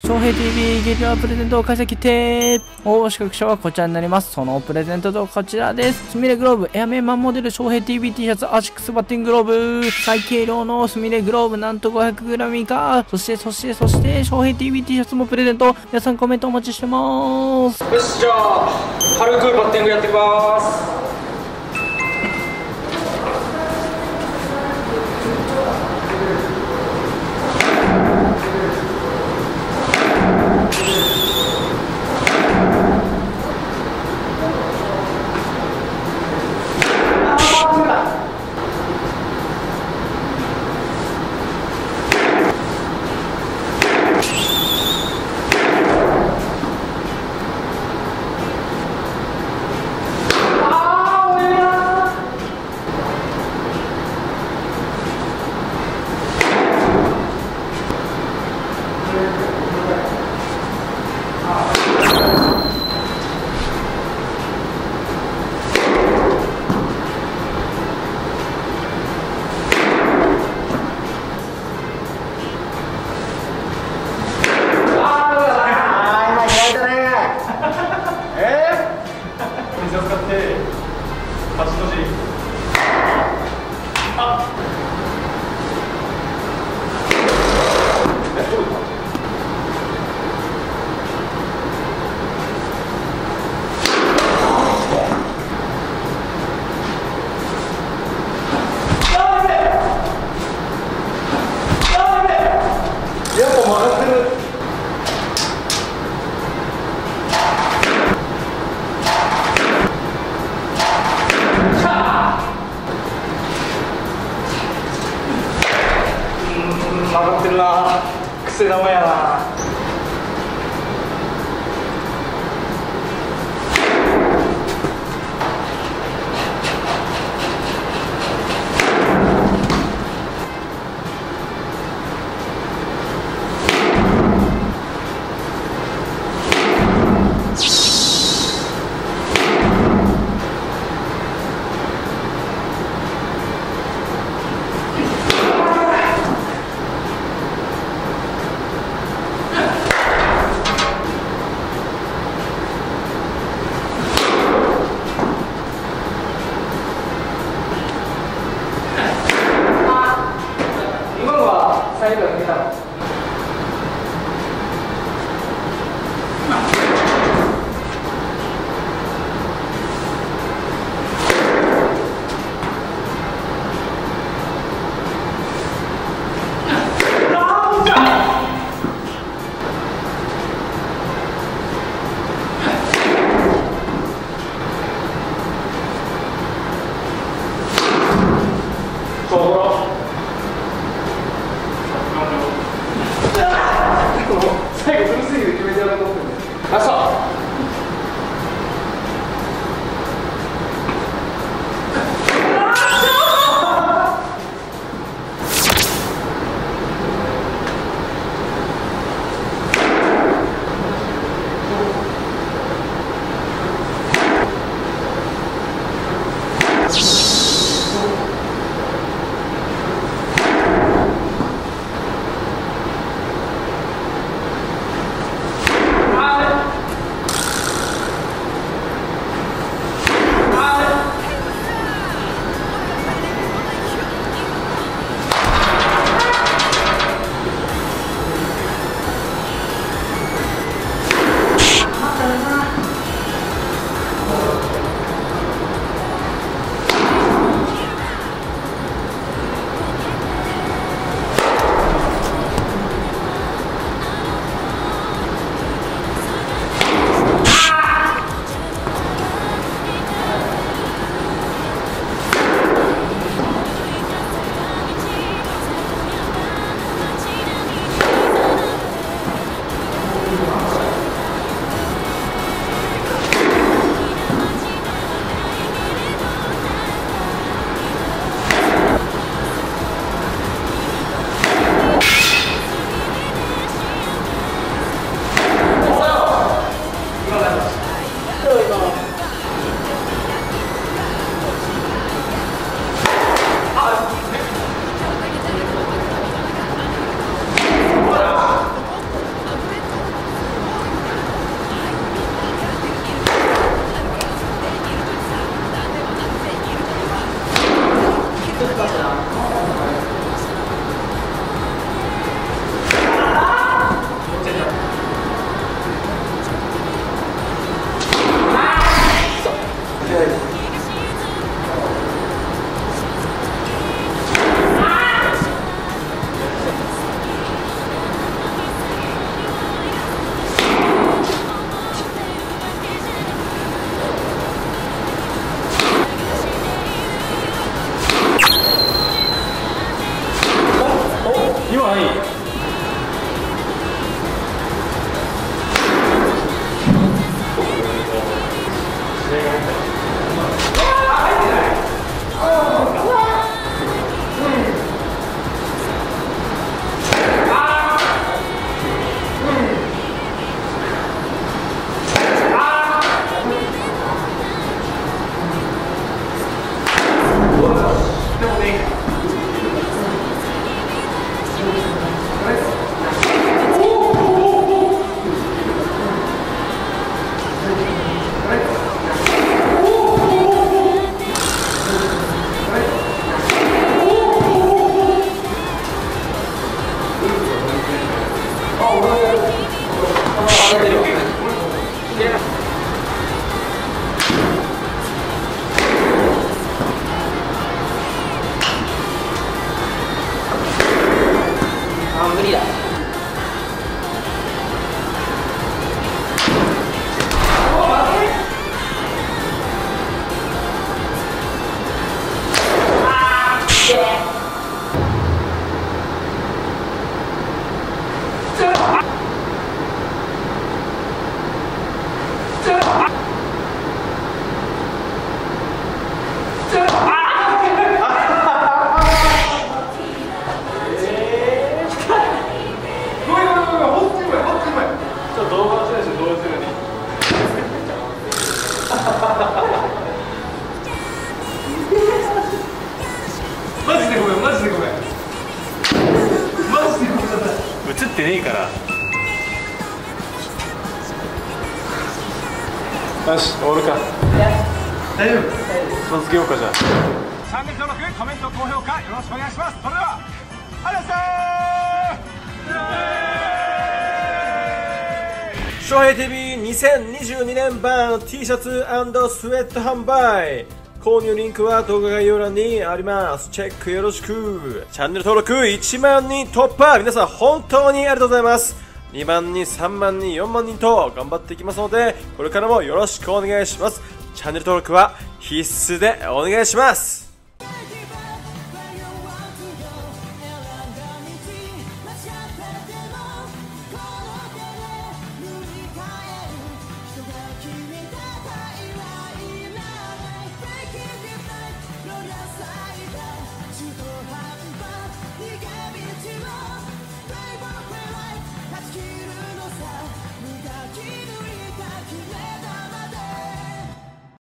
翔平 TV ゲリラプレゼント開催決定。応募資格者はこちらになります。そのプレゼントとこちらです。スミレグローブ、エアメンマンモデル翔平 TV T シャツ、アシックスバッティンググローブ、最軽量のスミレグローブ、なんと 500g 以下。そして翔平 TV T シャツもプレゼント。皆さんコメントお待ちしてます。 よし、じゃあ軽くバッティングやってきます。曲がってるな、癖玉やな。 よし、終わるか。大丈夫。片付けようか、じゃあ。 チャンネル登録、コメント、高評価よろしくお願いします。それではありがとうございました。翔平 TV2022 年版 T シャツ&スウェット販売、購入リンクは動画概要欄にあります。チェックよろしく。チャンネル登録1万人突破、皆さん本当にありがとうございます。2万人、3万人、4万人と頑張っていきますので、これからもよろしくお願いします。チャンネル登録は必須でお願いします。